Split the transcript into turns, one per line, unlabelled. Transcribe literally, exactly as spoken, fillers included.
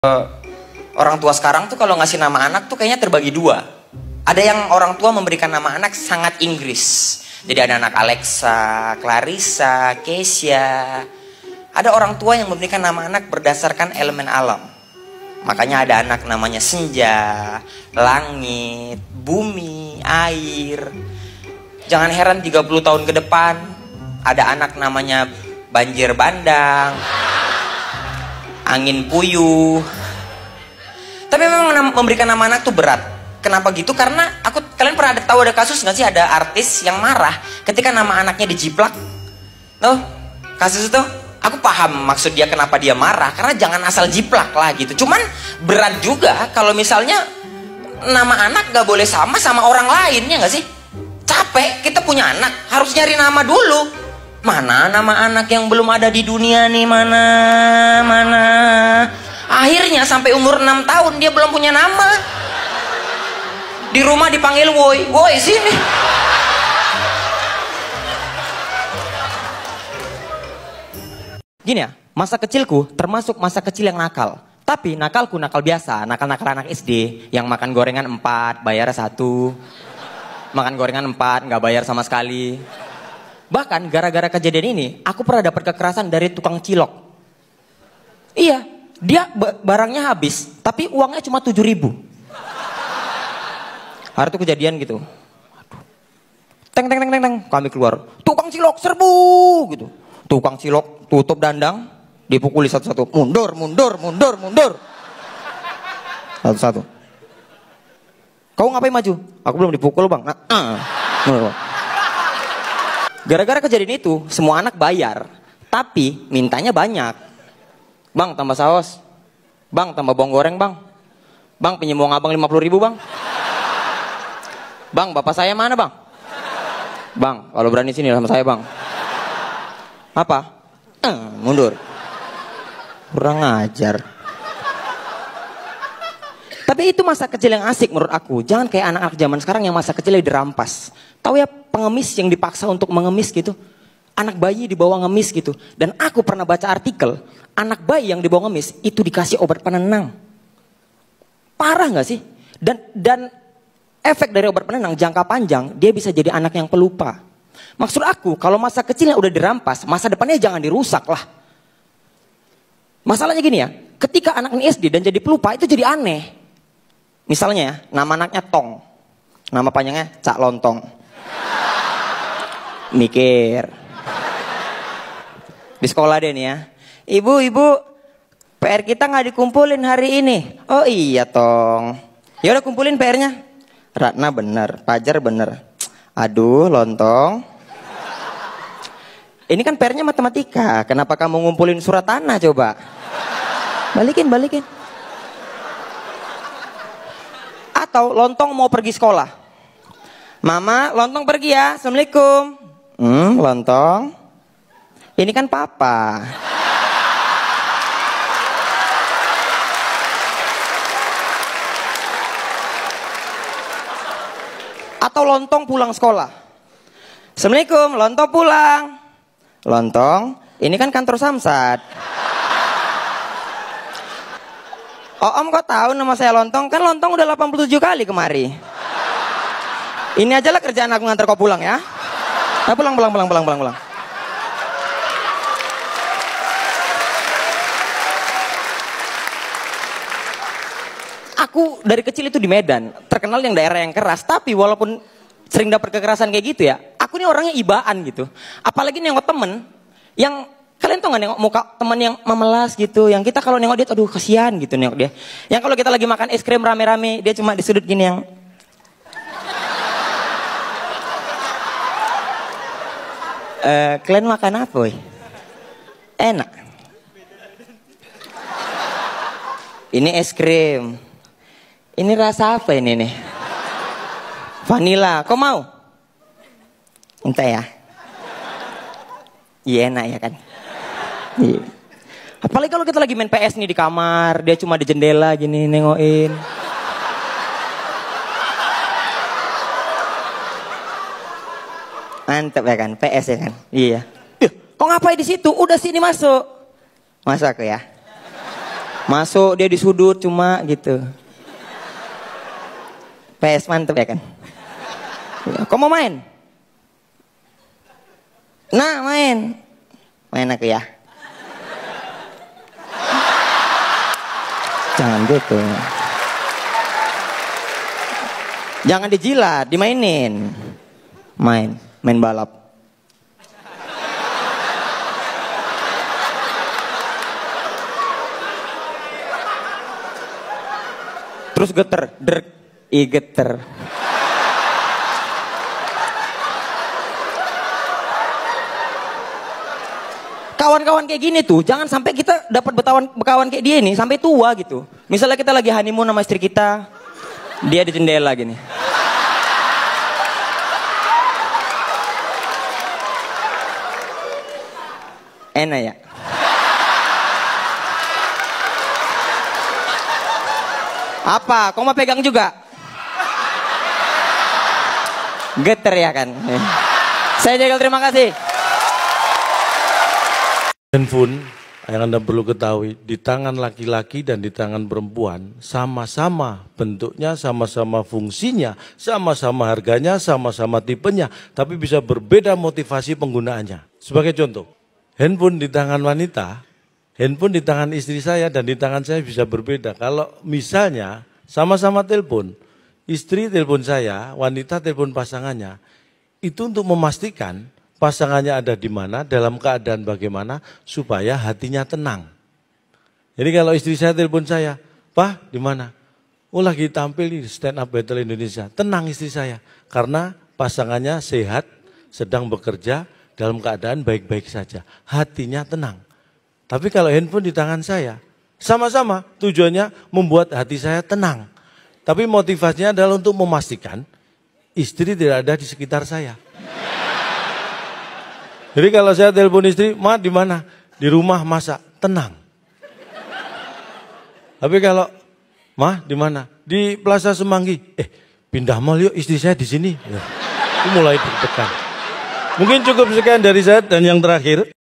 Orang tua sekarang tuh kalau ngasih nama anak tuh kayaknya terbagi dua. Ada yang orang tua memberikan nama anak sangat Inggris. Jadi ada anak Alexa, Clarissa, Keisha. Ada orang tua yang memberikan nama anak berdasarkan elemen alam. Makanya ada anak namanya senja, langit, bumi, air. Jangan heran tiga puluh tahun ke depan ada anak namanya banjir bandang, angin puyuh. Tapi memang memberikan nama anak tuh berat. Kenapa gitu? Karena aku kalian pernah ada, tahu ada kasus nggak sih, ada artis yang marah ketika nama anaknya dijiplak. Tuh kasus itu aku paham maksud dia kenapa dia marah, karena jangan asal jiplak lah gitu. Cuman berat juga kalau misalnya nama anak gak boleh sama sama orang lain, ya nggak sih? Capek kita punya anak harus nyari nama dulu. Mana nama anak yang belum ada di dunia nih, mana mana. Akhirnya sampai umur enam tahun dia belum punya nama. Di rumah dipanggil woi, woi sini. Gini ya, masa kecilku termasuk masa kecil yang nakal. Tapi nakalku nakal biasa, nakal-nakal anak S D yang makan gorengan empat, bayar satu. Makan gorengan empat, nggak bayar sama sekali. Bahkan gara-gara kejadian ini, aku pernah dapat kekerasan dari tukang cilok. Iya, dia barangnya habis, tapi uangnya cuma tujuh ribu. Hari itu kejadian gitu. Aduh. Teng teng teng teng teng, kami keluar. Tukang cilok serbu gitu. Tukang cilok tutup dandang, dipukuli satu-satu. Mundur, mundur, mundur, mundur. Satu-satu. Kau ngapain maju? Aku belum dipukul bang. Nah, uh. Gara-gara kejadian itu, semua anak bayar. Tapi mintanya banyak. Bang tambah saus. Bang tambah bawang goreng bang. Bang pinjam uang abang lima puluh ribu bang. Bang bapak saya mana bang? Bang kalau berani sini sama saya bang. Apa? Eh, mundur. Kurang ajar. Tapi itu masa kecil yang asik menurut aku. Jangan kayak anak-anak zaman sekarang yang masa kecilnya dirampas. Tahu ya pengemis yang dipaksa untuk mengemis gitu. Anak bayi dibawa ngemis gitu. Dan aku pernah baca artikel. Anak bayi yang dibawa ngemis itu dikasih obat penenang. Parah gak sih? Dan dan efek dari obat penenang jangka panjang. Dia bisa jadi anak yang pelupa. Maksud aku kalau masa kecilnya udah dirampas. Masa depannya jangan dirusak lah. Masalahnya gini ya. Ketika anak ini S D dan jadi pelupa itu jadi aneh. Misalnya ya, nama anaknya Tong. Nama panjangnya Cak Lontong. Mikir. Di sekolah deh nih ya. Ibu, ibu, P R kita nggak dikumpulin hari ini. Oh iya Tong. Ya udah kumpulin P R-nya. Ratna bener, Pajar bener. Aduh Lontong. Ini kan P R-nya matematika. Kenapa kamu ngumpulin surat tanah coba? Balikin, balikin. Atau Lontong mau pergi sekolah. Mama, Lontong pergi ya. Assalamualaikum. Hmm, Lontong. Ini kan papa. Atau Lontong pulang sekolah. Assalamualaikum, Lontong pulang. Lontong, ini kan kantor Samsat. Oh om kok tahu nama saya Lontong? Kan Lontong udah delapan puluh tujuh kali kemari. Ini aja lah kerjaan aku nganter kau pulang ya. Nah, pulang, pulang, pulang, pulang, pulang, pulang. Aku dari kecil itu di Medan, terkenal yang daerah yang keras. Tapi walaupun sering dapat kekerasan kayak gitu ya, aku ini orangnya ibaan gitu. Apalagi nengok temen yang kalian tuh nggak nengok muka teman yang memelas gitu. Yang kita kalau nengok dia, aduh kasihan gitu nengok dia. Yang kalau kita lagi makan es krim rame-rame, dia cuma di sudut gini yang Uh, kalian makan apa woy? Enak. Ini es krim. Ini rasa apa ini nih? Vanilla. Kau mau? Minta ya. Iya enak ya kan. Iya. Apalagi kalau kita lagi main P S nih di kamar, dia cuma di jendela gini nengokin. Mantep ya kan, P S ya kan. Iya. Kok ngapain di situ? Udah sini masuk. Masuk aku ya. Masuk dia di sudut cuma gitu. P S mantep ya kan. Kau mau main? Nah main. Main aku ya. Jangan gitu. Jangan dijilat, dimainin. Main, main balap. Terus geter, derk, i geter. Kawan-kawan kayak gini tuh, jangan sampai kita dapat bekawan bekawan kayak dia nih sampai tua gitu. Misalnya kita lagi honeymoon sama istri kita, dia di jendela gini. Enak ya? Apa? Kau mau pegang juga? Geter ya kan? Saya Jegel, terima kasih.
Handphone yang Anda perlu ketahui, di tangan laki-laki dan di tangan perempuan sama-sama bentuknya, sama-sama fungsinya, sama-sama harganya, sama-sama tipenya, tapi bisa berbeda motivasi penggunaannya. Sebagai contoh, handphone di tangan wanita, handphone di tangan istri saya dan di tangan saya bisa berbeda. Kalau misalnya sama-sama telepon, istri telepon saya, wanita telepon pasangannya, itu untuk memastikan pasangannya ada di mana, dalam keadaan bagaimana, supaya hatinya tenang. Jadi kalau istri saya telepon saya, Pak, di mana? Oh, lagi tampil di Stand Up Battle Indonesia. Tenang istri saya, karena pasangannya sehat, sedang bekerja, dalam keadaan baik-baik saja. Hatinya tenang. Tapi kalau handphone di tangan saya, sama-sama tujuannya membuat hati saya tenang. Tapi motivasinya adalah untuk memastikan istri tidak ada di sekitar saya. Jadi kalau saya telepon istri, Ma di mana? Di rumah masak, tenang. Tapi kalau Ma di mana? Di Plaza Semanggi. Eh, pindah mall yuk, istri saya di sini. Ya, itu mulai deg-degan. Mungkin cukup sekian dari saya, dan yang terakhir